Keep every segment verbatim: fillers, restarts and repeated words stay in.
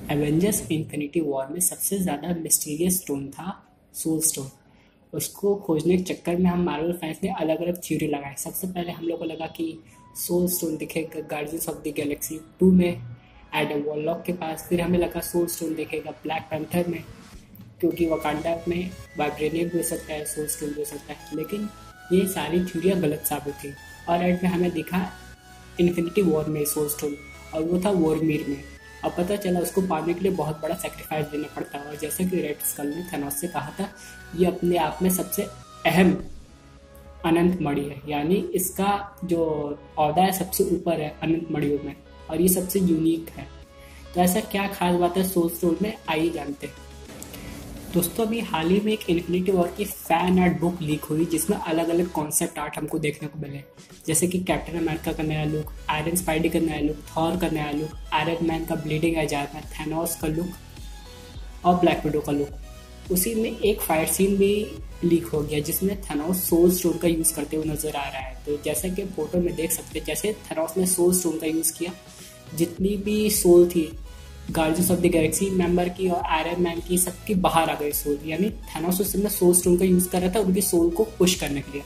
Avengers infinity War में सबसे ज़्यादा मिस्टीरियस स्टोन था सोल स्टोन। उसको खोजने के चक्कर में हम मार्वल फैंस ने अलग अलग थ्योरी लगाए। सबसे पहले हम लोग को लगा कि सोल स्टोन दिखेगा Guardians of the Galaxy two में एडम वॉरलॉक के पास। फिर हमें लगा सोल स्टोन दिखेगा ब्लैक पैंथर में, क्योंकि वकांडा में वाइब्रेनियम भी हो सकता है, सोल स्टोन भी हो सकता है। लेकिन ये सारी थ्योरियाँ गलत साबित थी और एंड में हमें दिखा इन्फिनिटी वॉर में सोल स्टोन, और वो था वोरमीर में। अब पता चला उसको पाने के लिए बहुत बड़ा सेक्रीफाइस देना पड़ता है, और जैसा कि रेड स्कल ने थैनोस से कहा था, ये अपने आप में सबसे अहम अनंत मणि है, यानी इसका जो औहदा है सबसे ऊपर है अनंत मणियों में, और ये सबसे यूनिक है। तो ऐसा क्या खास बात है सोल स्टोन में, आइए जानते हैं। दोस्तों अभी हाल ही में एक इन्फिनिटी वॉर की फैन आर्ट बुक लीक हुई, जिसमें अलग अलग कॉन्सेप्ट आर्ट हमको देखने को मिले, जैसे कि कैप्टन अमेरिका का नया लुक, आयरन स्पाइडी का नया लुक, थॉर का नया लुक, आयरन मैन का bleeding edge Iron Man, Thanos का लुक और ब्लैक विडो का लुक। उसी में एक फाइट सीन भी लीक हो गया जिसमें थैनोस सोल स्टोन का यूज़ करते हुए नजर आ रहा है। तो जैसा कि फोटो में देख सकते हैं, जैसे थैनोस ने सोल स्टोन का यूज़ किया, जितनी भी सोल थी Guardians of the Galaxy member की और आयरन मैन की, सबकी बाहर आ गई सोल, यानी थैनोस उस समय सोल स्टोन का यूज कर रहा था उनकी सोल को पुश करने के लिए।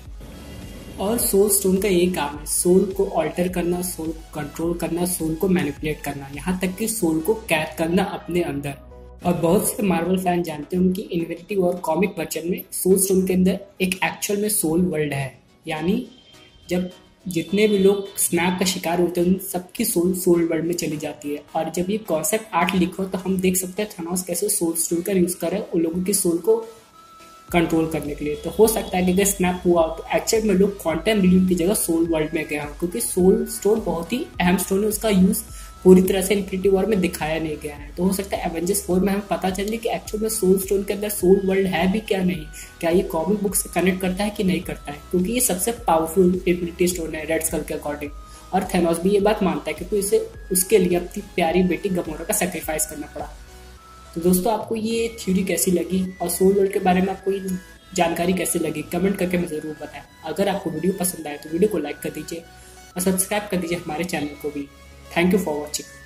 और सोल स्टोन का यही काम है, सोल को ऑल्टर करना, सोल को कंट्रोल करना, सोल को मैनिपुलेट करना, यहाँ तक कि सोल को कैद करना अपने अंदर। और बहुत से मार्वल फैन जानते हैं उनकी इन्फिनिटी वॉर कॉमिक वर्जन में सोल स्टोन के अंदर एक एक्चुअल में सोल वर्ल्ड है, यानी जब जितने भी लोग स्नैप का शिकार होते हैं उन सबकी सोल सोल वर्ल्ड में चली जाती है। और जब ये कॉन्सेप्ट आर्ट लिख हो तो हम देख सकते हैं थैनोस कैसे सोल स्टोन का यूज कर रहे हैं उन लोगों की सोल को कंट्रोल करने के लिए। तो हो सकता है कि अगर स्नैप हुआ तो एक्चुअल में लोग क्वांटम रिलीफ की जगह सोल वर्ल्ड में गया हो, क्योंकि सोल स्टोन बहुत ही अहम स्टोन है, उसका यूज पूरी तरह से इन्फिनिटी वॉर में दिखाया नहीं गया है। तो हो सकता है एवेंजर्स फोर में हमें पता चले कि एक्चुअल में सोल स्टोन के अंदर सोल वर्ल्ड है भी क्या नहीं, क्या ये कॉमिक बुक से कनेक्ट करता है कि नहीं करता है, क्योंकि ये सबसे पावरफुल इन्फिनिटी स्टोन है रेड स्कल के अकॉर्डिंग। और थैनोस भी ये बात मानता है क्योंकि इसे उसके लिए अपनी प्यारी बेटी गमोरा का सेक्रीफाइस करना पड़ा। तो दोस्तों आपको ये थ्योरी कैसी लगी और सोल वर्ल्ड के बारे में आपको ये जानकारी कैसी लगी, कमेंट करके मैं जरूर बताएं। अगर आपको वीडियो पसंद आए तो वीडियो को लाइक कर दीजिए और सब्सक्राइब कर दीजिए हमारे चैनल को भी। Thank you for watching.